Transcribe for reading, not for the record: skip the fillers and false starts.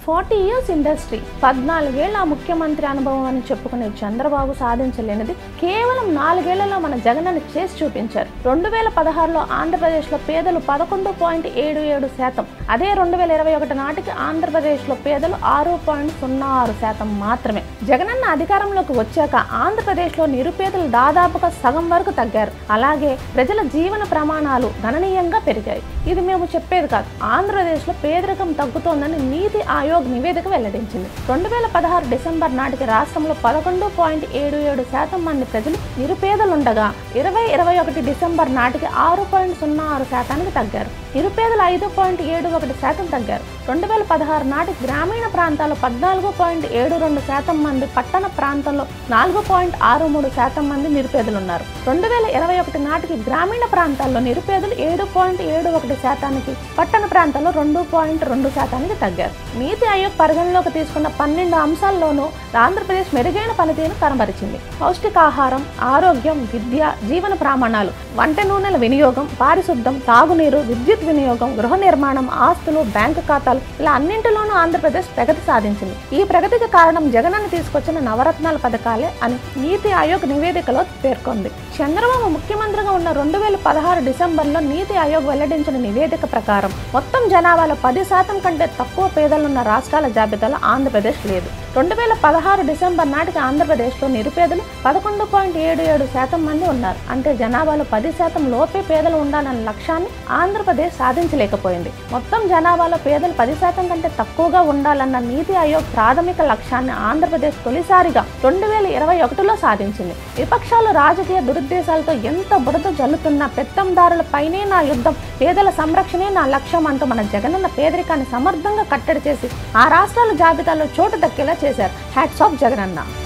40 years industry, 14 ఏళ్ల ముఖ్యమంత్రి అనుభవం అని చెప్పుకునే చంద్రబాబు సాధించలేనిది కేవలం 4 ఏళ్లలో మన జగనన్న చేసి చూపించారు. 2016లో ఆంధ్రప్రదేశ్లో పేదలు 11.77%, అదే 2021 నాటికి ఆంధ్రప్రదేశ్లో పేదలు 6.06% మాత్రమే. జగనన్న అధికారంలోకి వచ్చాక ఆంధ్రప్రదేశ్లో నిరుపేదలు దాదాపుగా సగం వరకు తగ్గారు. అలాగే ప్రజల జీవన ప్రమాణాలు గణనీయంగా పెరిగాయి. ఇది మేము చెప్పేది కాదు, ఆంధ్రప్రదేశ్లో పేదరికం తగ్గుతోందని నీతి ఆయోగ్ నివేదిక వెల్లడించింది. 2016 డిసెంబర్ నాటికి రాష్ట్రంలో 11.77% మంది ప్రజలు నిరుపేదలుండగా 2021 డిసెంబర్ నాటికి 6.06%కి తగ్గారు. నిరుపేదలు 5.71% తగ్గారు. 2016 నాటికి గ్రామీణ ప్రాంతాల్లో 14.72% మంది, పట్టణ ప్రాంతంలో 4.63% మంది నిరుపేదలున్నారు. 2021 నాటికి గ్రామీణ ప్రాంతాల్లో నిరుపేదలు 7.71%కి, పట్టణ ప్రాంతాల్లో 2.2%కి తగ్గారు. నీతి ఆయోగ్ పరిగణలోకి తీసుకున్న 12 అంశాల్లోనూ ఆంధ్రప్రదేశ్ మెరుగైన పనితీరును కనబరిచింది. పౌష్టికాహారం, ఆరోగ్యం, విద్య, జీవన ప్రమాణాలు, వంట నూనెల వినియోగం, పారిశుద్ధం, తాగునీరు, విద్యుత్ వినియోగం, గృహ నిర్మాణం, ఆస్తులు, బ్యాంకు ఖాతాలు, ఇలా అన్నింటిలోనూ ఆంధ్రప్రదేశ్ ప్రగతి సాధించింది. ఈ ప్రగతికి కారణం జగనన్న తీసుకొచ్చిన నవరత్నాల పథకాలే అని నీతి ఆయోగ్ నివేదికలో పేర్కొంది. చంద్రబాబు ముఖ్యమంత్రిగా ఉన్న 2016 డిసెంబర్లో నీతి ఆయోగ్ వెల్లడించిన నివేదిక ప్రకారం మొత్తం జనాభాలో 10% కంటే తక్కువ పేదలున్న రాష్ట్రాల జాబితాలో ఆంధ్రప్రదేశ్ లేదు. 2016 డిసెంబర్ నాటికి ఆంధ్రప్రదేశ్లో నిరుపేదలు 11.77% మంది ఉన్నారు. అంటే జనాభాలో 10% లోపే పేదలు ఉండాలన్న లక్ష్యాన్ని ఆంధ్రప్రదేశ్ సాధించలేకపోయింది. మొత్తం జనాభాలో పేదలు 10% కంటే తక్కువగా ఉండాలన్న నీతి ఆయోగ్ ప్రాథమిక లక్ష్యాన్ని ఆంధ్రప్రదేశ్ తొలిసారిగా 2021లో సాధించింది. విపక్షాలు రాజకీయ దురుద్దేశాలతో ఎంత బురద జల్లుతున్నా పెత్తందారుల పైనే నా యుద్ధం, పేదల సంరక్షణే నా లక్ష్యం అంటూ మన జగనన్న పేదరికాన్ని సమర్థంగా కట్టడి చేసి ఆ రాష్ట్రాల జాబితాలో చోటు దక్కేలా చేశారు. Hats off Jagananna.